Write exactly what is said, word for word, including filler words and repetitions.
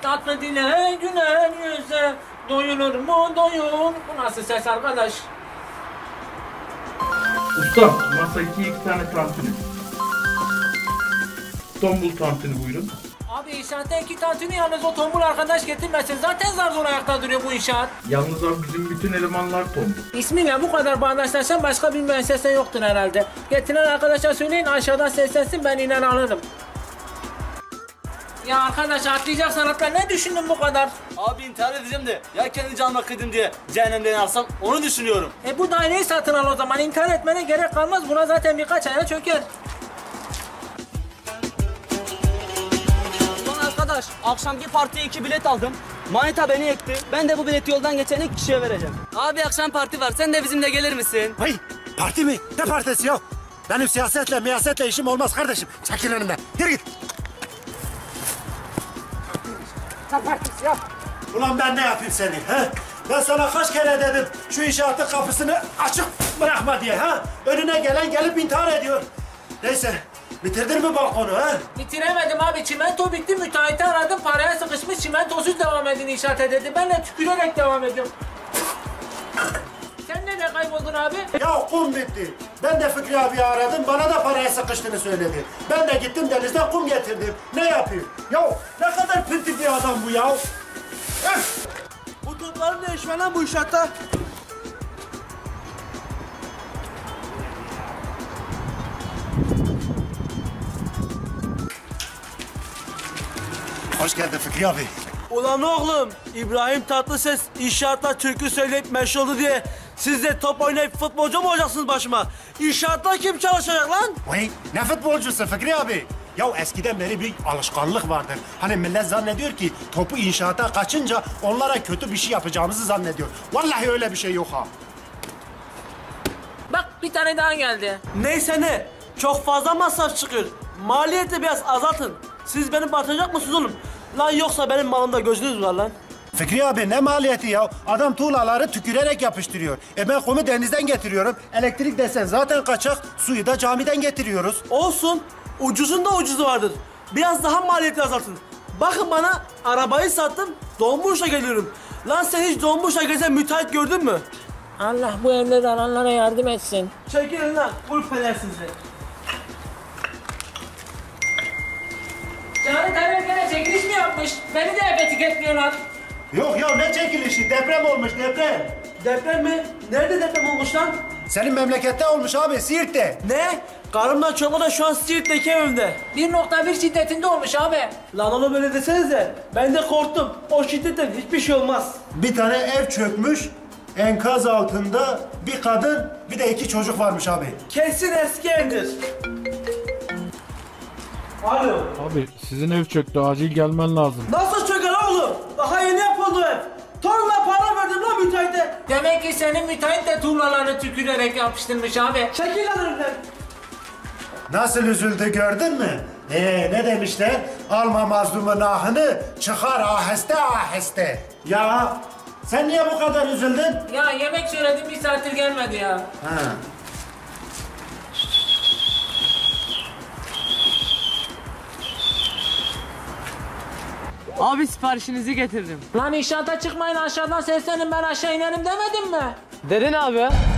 tatlı dile, güler yüze, doyulur mu doyun. Bu nasıl ses arkadaş? Usta, masa iki, iki tane tantuni. Tombul tantuni buyurun. Abi inşaatta iki tantuni yalnız o tombul arkadaş getirmesin. Zaten zar zor ayakta duruyor bu inşaat. Yalnız abi bizim bütün elemanlar tombul. İsmiyle bu kadar bağdaşlaşan başka bir müessese yoktur herhalde. Getiren arkadaşa söyleyin aşağıdan seslensin, ben iner alırım. Ya arkadaş, atlayacak sanatlar ne düşündün bu kadar? Abi intihar edeceğim de ya kendi canıma kıydım diye cehennemden alsam onu düşünüyorum. E bu daireyi satın al o zaman, intihar etmene gerek kalmaz, buna zaten birkaç aya çöker. Ulan arkadaş, akşamki partiye iki bilet aldım. Manita beni ekti. Ben de bu bileti yoldan geçen ilk kişiye vereceğim. Abi akşam parti var, sen de bizimle gelir misin? Vay, parti mi? Ne partisi ya? Benim siyasetle, miyasetle işim olmaz kardeşim. Çekil önümden. Yürü git. Ne partisi ya? Ulan ben ne yapayım seni? He? Ben sana kaç kere dedim şu inşaatın kapısını açık bırakma diye. Ha? Önüne gelen gelip intihar ediyor. Neyse, bitirdin mi balkonu? Ha? Bitiremedim abi, çimento bitti, müteahhiti aradım, paraya sıkışmış, çimentosuz devam edin inşaata dedi. Ben de tükürerek devam ediyorum. Sen nereye kayboldun abi? Ya kum bitti. Ben de Fikri abi aradım, bana da paraya sıkıştığını söyledi. Ben de gittim denizden kum getirdim. Ne yapayım? Ya ne kadar pıntık bir adam bu ya. Öf! Bu topların ne iş var lan bu inşaatta? Hoş geldin Fikri abi. Ulan oğlum, İbrahim Tatlıses inşaatta türkü söyleyip meşhur oldu diye siz de top oynayıp futbolcu mu olacaksınız başıma? İnşaatta kim çalışacak lan? Vay, ne futbolcusun Fikri abi? Ya eskiden beri bir alışkanlık vardır. Hani millet zannediyor ki topu inşaata kaçınca onlara kötü bir şey yapacağımızı zannediyor. Vallahi öyle bir şey yok ha. Bak bir tane daha geldi. Neyse ne, çok fazla masraf çıkıyor. Maliyeti biraz azaltın. Siz beni batacak mısınız oğlum? Lan yoksa benim malımda gözünüz var lan. Fikri abi ne maliyeti ya? Adam tuğlaları tükürerek yapıştırıyor. E ben kumu denizden getiriyorum. Elektrik desen zaten kaçak. Suyu da camiden getiriyoruz. Olsun, ucuzun da ucuzu vardır. Biraz daha maliyeti azaltın. Bakın bana, arabayı sattım, Donmuş'a geliyorum. Lan sen hiç Donmuş'a gezen müteahhit gördün mü? Allah bu evleri alanlara yardım etsin. Çekilin lan, kulüpeler sizi. Canı Taner gene çekiliş mi yapmış? Beni de hep etiketliyorlar. Yok ya ne çekilişi? Deprem olmuş deprem. Deprem mi? Nerede deprem olmuş lan? Senin memlekette olmuş abi Siirt'te. Ne? Karımla çoluğu da şu an Siirt'teki evimde. bir nokta bir şiddetinde olmuş abi. Lan onu böyle desenize. Ben de korktum. O şiddetten hiçbir şey olmaz. Bir tane ev çökmüş. Enkaz altında bir kadın bir de iki çocuk varmış abi. Kesin eski evdir. Alo. Abi sizin ev çöktü, acil gelmen lazım. Nasıl çöker oğlum? Daha yeni yapıldı ev. Tonla para verdim lan müteahhite. Demek ki senin müteahhit de tuğlalarını tükürerek yapıştırmış abi. Çekil lan önümden. Nasıl üzüldü gördün mü? Ee ne demişler? Alma mazlumun ahını, çıkar aheste aheste. Ya sen niye bu kadar üzüldün? Ya yemek söyledim, bir saattir gelmedi ya. Ha. Abi siparişinizi getirdim. Lan inşaata çıkmayın, aşağıdan seslenin, ben aşağı inerim demedim mi? Dedin abi.